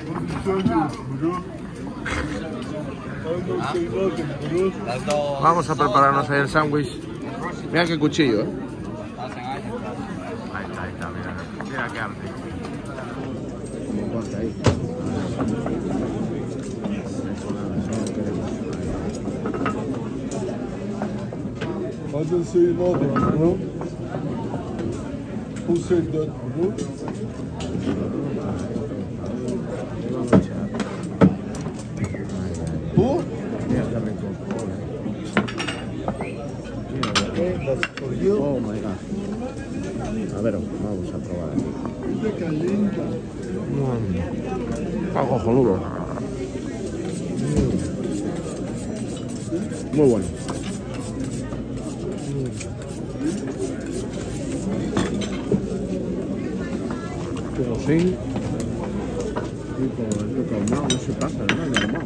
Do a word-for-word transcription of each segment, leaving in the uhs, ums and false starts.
Vamos a prepararnos ahí el sándwich. Mira qué cuchillo, ¿eh? Ahí está, ahí está, mira. Mira qué arte. Como corta ahí. Bazen suyunu aldım. Bu sefer dört bunu. Bu? Oh my god. A ver, vamos a probar. Está cojonudo. Muy bueno. Pero sí. Tipo, esto calmado, no se pasa, ¿no? Normal.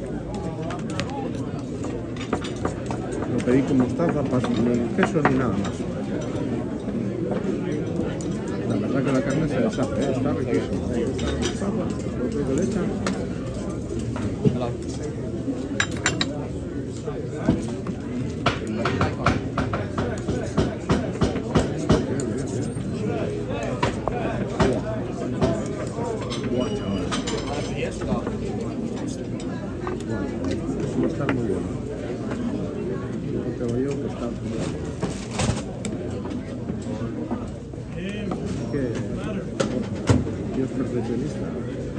Lo pedí con mostaza, ni queso ni nada más. La verdad que la carne se deshace, ¿eh? Está riquísima. Ahí está la mostaza, lo que le echan. Eso va a estar muy bueno. Yo creo yo que está muy bueno. Es que yo soy perfeccionista.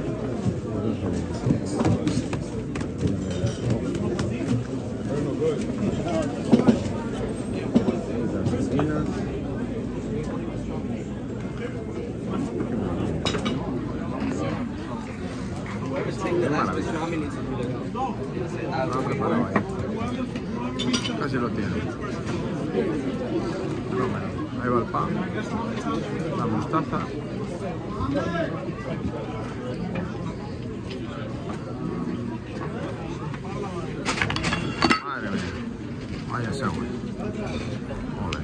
Casi lo tiene. Ahí va el pan, la mostaza. Madre mía, vaya sándwich. Joder.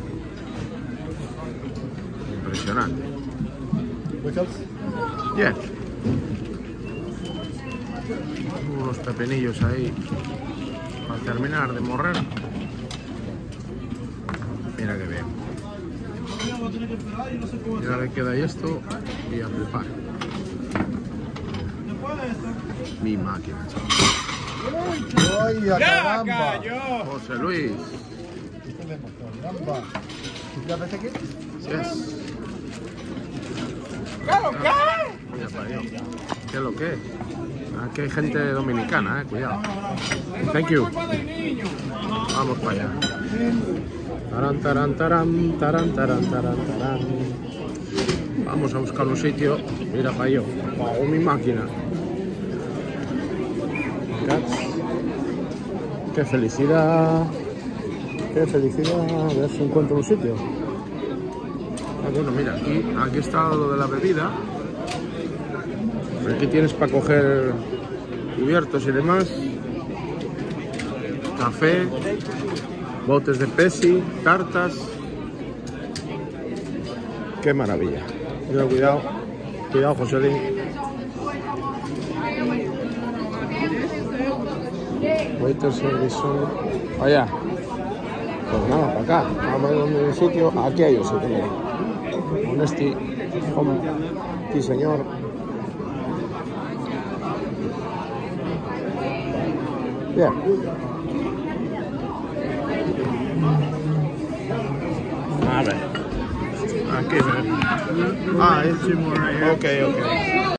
Impresionante. Bien. Unos pepinillos ahí para terminar de morrer. Mira qué bien. Y ahora le queda esto y a flipar. Mi máquina. ¡Ay, caramba! José Luis. Caramba. ¿Ya ves aquí? Yes. ¿Qué lo que? Mira para Dios. ¿Qué es lo que? Aquí hay gente dominicana, eh, cuidado. Thank you. Vamos para allá. Taran, taran, taran, taran, taran, taran, taran. Vamos a buscar un sitio. Mira para yo. Pago mi máquina. Qué felicidad. Qué felicidad. A ver si encuentro un sitio. Ah, bueno, mira, aquí, aquí está lo de la bebida. Aquí tienes para coger cubiertos y demás. Café, botes de Pepsi, tartas. Qué maravilla. Cuidado, cuidado, cuidado, José Luis. Waiter service. Allá. Pues nada, para acá. Vamos a ver dónde hay un sitio. Aquí hay un sitio. Honesti, home, sí señor. Bien. A ver. Aquí, ah, es. Ok, ok.